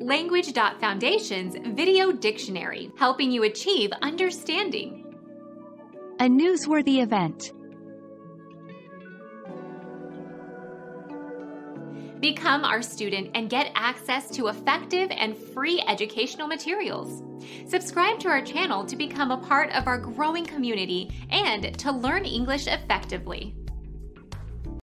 Language.Foundation's Video Dictionary, helping you achieve understanding. A newsworthy event. Become our student and get access to effective and free educational materials. Subscribe to our channel to become a part of our growing community and to learn English effectively.